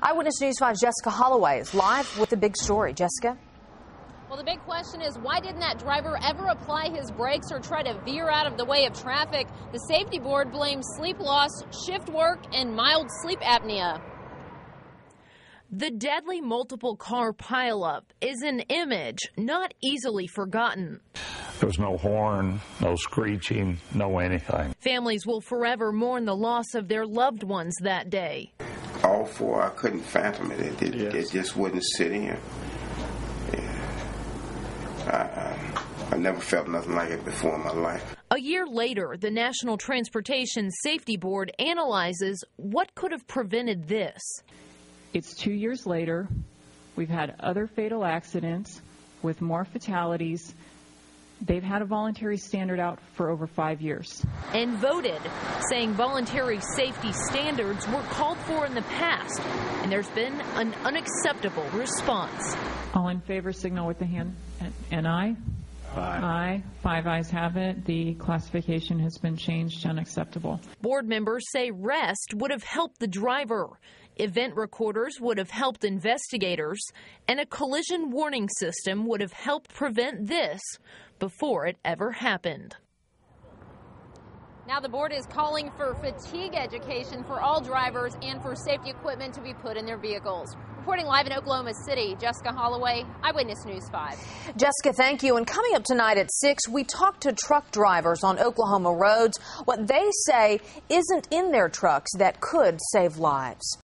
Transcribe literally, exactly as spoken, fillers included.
Eyewitness News five's Jessica Holloway is live with the big story. Jessica? Well, the big question is, why didn't that driver ever apply his brakes or try to veer out of the way of traffic? The safety board blames sleep loss, shift work, and mild sleep apnea. The deadly multiple car pileup is an image not easily forgotten. There was no horn, no screeching, no anything. Families will forever mourn the loss of their loved ones that day. All four, I couldn't fathom it. It, it, Yes. it just wouldn't sit in. Yeah. I, I, I never felt nothing like it before in my life. A year later, the National Transportation Safety Board analyzes what could have prevented this. It's two years later. We've had other fatal accidents with more fatalities. They've had a voluntary standard out for over five years. And voted, saying voluntary safety standards were called for in the past, and there's been an unacceptable response. All in favor signal with the hand. And aye? Aye. Aye. Five ayes have it. The classification has been changed to unacceptable. Board members say rest would have helped the driver. Event recorders would have helped investigators, and a collision warning system would have helped prevent this before it ever happened. Now the board is calling for fatigue education for all drivers and for safety equipment to be put in their vehicles. Reporting live in Oklahoma City, Jessica Holloway, Eyewitness News five. Jessica, thank you. And coming up tonight at six, we talk to truck drivers on Oklahoma roads, what they say isn't in their trucks that could save lives.